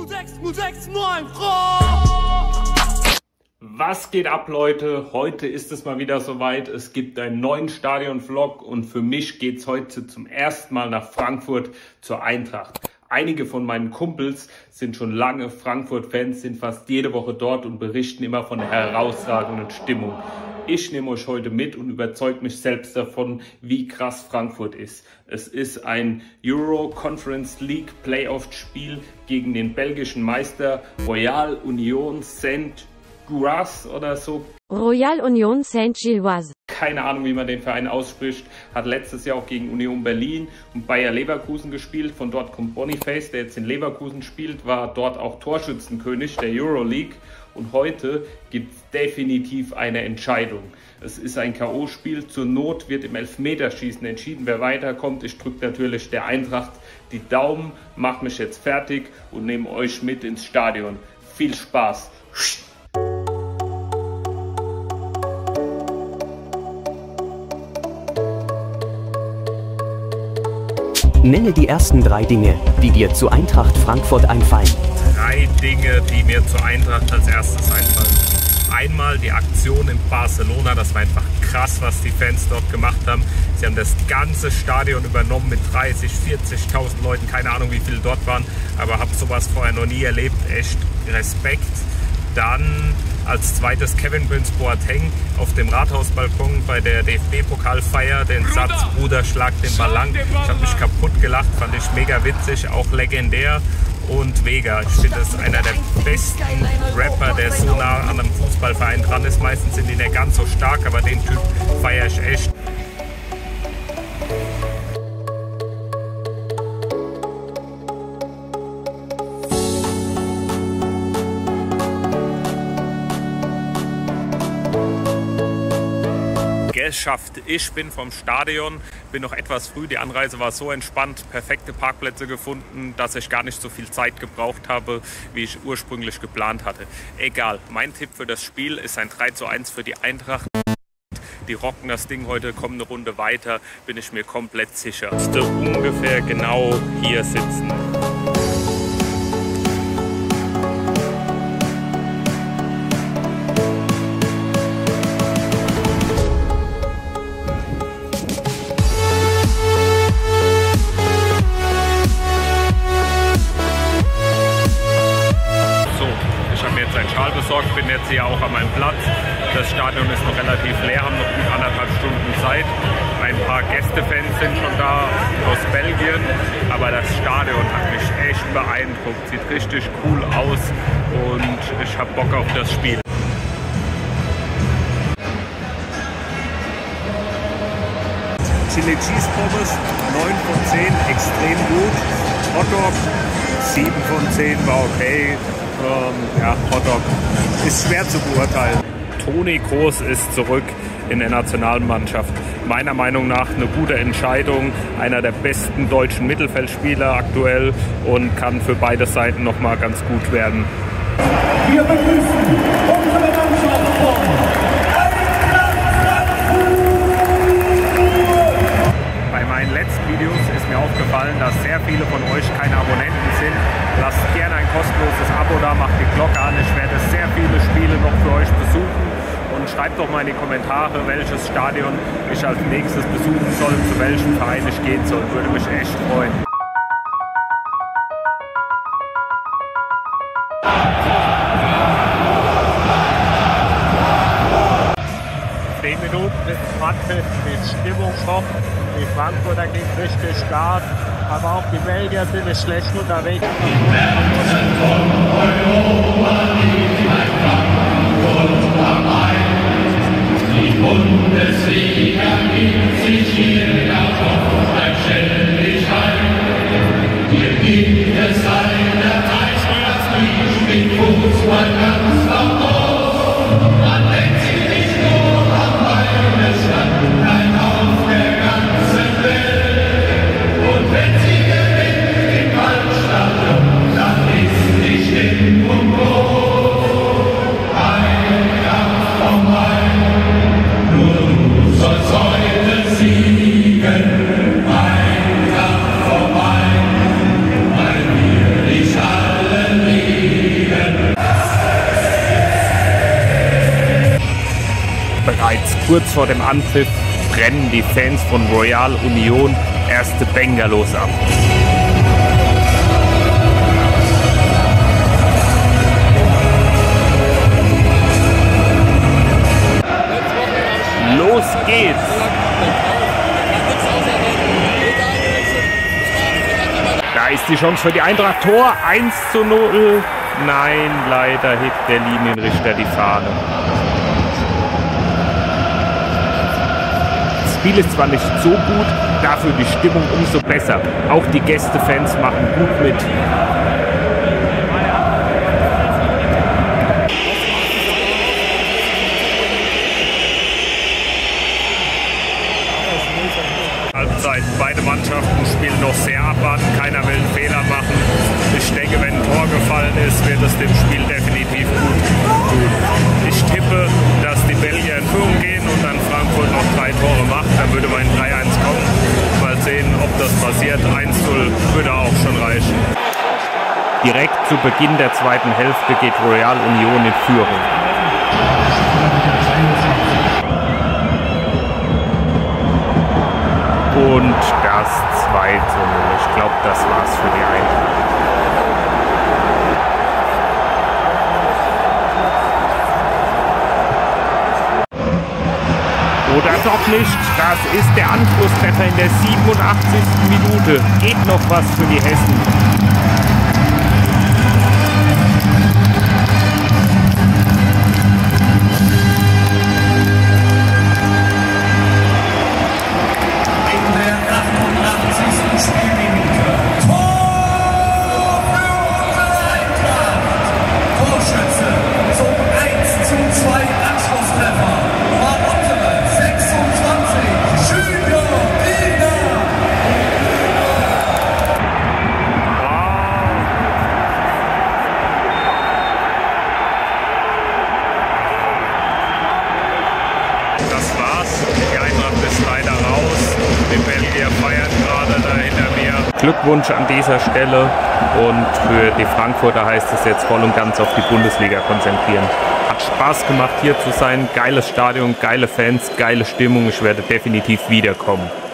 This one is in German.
Was geht ab, Leute? Heute ist es mal wieder soweit. Es gibt einen neuen Stadion-Vlog und für mich geht's heute zum ersten Mal nach Frankfurt zur Eintracht. Einige von meinen Kumpels sind schon lange Frankfurt-Fans, sind fast jede Woche dort und berichten immer von der herausragenden Stimmung. Ich nehme euch heute mit und überzeuge mich selbst davon, wie krass Frankfurt ist. Es ist ein Euro Conference League Playoff-Spiel gegen den belgischen Meister Royal Union Saint-Gilloise oder so. Royal Union Saint-Gilloise. Keine Ahnung, wie man den Verein ausspricht. Hat letztes Jahr auch gegen Union Berlin und Bayer Leverkusen gespielt. Von dort kommt Boniface, der jetzt in Leverkusen spielt, war dort auch Torschützenkönig der Euroleague. Und heute gibt es definitiv eine Entscheidung. Es ist ein K.O.-Spiel. Zur Not wird im Elfmeterschießen entschieden, wer weiterkommt. Ich drücke natürlich der Eintracht die Daumen, mache mich jetzt fertig und nehme euch mit ins Stadion. Viel Spaß! Nenne die ersten 3 Dinge, die dir zu Eintracht Frankfurt einfallen. 3 Dinge, die mir zur Eintracht als erstes einfallen. Einmal die Aktion in Barcelona, das war einfach krass, was die Fans dort gemacht haben. Sie haben das ganze Stadion übernommen mit 30, 40.000 Leuten, keine Ahnung wie viele dort waren, aber habe sowas vorher noch nie erlebt, echt Respekt. Dann als zweites Kevin Prince Boateng auf dem Rathausbalkon bei der DFB-Pokalfeier den Satz Bruder schlag den Ball lang. Ich habe mich kaputt gelacht, fand ich mega witzig, auch legendär. Und Vega, ich finde, das ist einer der besten Rapper, der so nah an einem Fußballverein dran ist. Meistens sind die nicht ganz so stark, aber den Typ feiere ich echt. Geschafft. Ich bin vom Stadion, bin noch etwas früh, die Anreise war so entspannt, perfekte Parkplätze gefunden, dass ich gar nicht so viel Zeit gebraucht habe, wie ich ursprünglich geplant hatte. Egal, mein Tipp für das Spiel ist ein 3:1 für die Eintracht. Die rocken das Ding heute, kommen eine Runde weiter, bin ich mir komplett sicher. Ich müsste ungefähr genau hier sitzen. Besorgt, bin jetzt hier auch an meinem Platz. Das Stadion ist noch relativ leer, haben noch gut 1,5 Stunden Zeit. Ein paar Gästefans sind schon da aus Belgien, aber das Stadion hat mich echt beeindruckt. Sieht richtig cool aus und ich habe Bock auf das Spiel. Chili Cheese Pommes, 9 von 10, extrem gut. Hotdog, 7 von 10, war okay. Ja, Hotdog ist schwer zu beurteilen. Toni Kroos ist zurück in der Nationalmannschaft. Meiner Meinung nach eine gute Entscheidung. Einer der besten deutschen Mittelfeldspieler aktuell und kann für beide Seiten noch mal ganz gut werden. Wir begrüßen unsere Mannschaft von Bei meinen letzten Videos ist mir aufgefallen, dass sehr viele von euch keine Abonnenten sind. Lasst gerne ein kostenloses Abo da, macht die Glocke an. Ich werde sehr viele Spiele noch für euch besuchen. Und schreibt doch mal in die Kommentare, welches Stadion ich als nächstes besuchen soll, zu welchem Verein ich gehen soll. Würde mich echt freuen. Minuten ist Frankfurt mit Stimmungsschock. Die Frankfurter gehen richtig Gas, aber auch die Belgier sind nicht schlecht unterwegs. Die Herzen von Europa liegen ein Frankfurt am Main. Die Bundesliga gibt sich hier ja doch selbstständig ein. Hier gibt es eine Eintracht, die spielt Fußball ganz laut auf. Man denkt sich nicht nur an meine Stadt, nein, auf der ganzen Welt. Und wenn sie gewinnt im Waldstadion, dann ist die Stimmung hoch. Eintracht vom Main, nur du sollst heute siegen. kurz vor dem Anpfiff brennen die Fans von Royal Union erste Bengalos ab. Los geht's! Da ist die Chance für die Eintracht. Tor 1:0. Nein, leider hebt der Linienrichter die Fahne. Das Spiel ist zwar nicht so gut, dafür die Stimmung umso besser. Auch die Gästefans machen gut mit. Halbzeit. Beide Mannschaften spielen noch sehr abwarten. Keiner will einen Fehler machen. Ich denke, wenn ein Tor gefallen ist, wird es dem Spiel definitiv gut tun. Ich tippe, dass die Belgier in Führung gehen und dann Frankfurt noch 3 Tore macht. Dann würde man in 3-1 kommen. Mal sehen, ob das passiert. 1:0 würde auch schon reichen. Direkt zu Beginn der zweiten Hälfte geht Royal Union in Führung. Und das 2:0. Ich glaube, das war's für die Eintracht. Oder doch nicht. Das ist der Anschlusstreffer in der 87. Minute. Geht noch was für die Hessen. Das war's. Die Eintracht ist leider raus. Die Belgier feiern gerade da hinter mir. Glückwunsch an dieser Stelle und für die Frankfurter heißt es jetzt voll und ganz auf die Bundesliga konzentrieren. Hat Spaß gemacht hier zu sein, geiles Stadion, geile Fans, geile Stimmung, ich werde definitiv wiederkommen.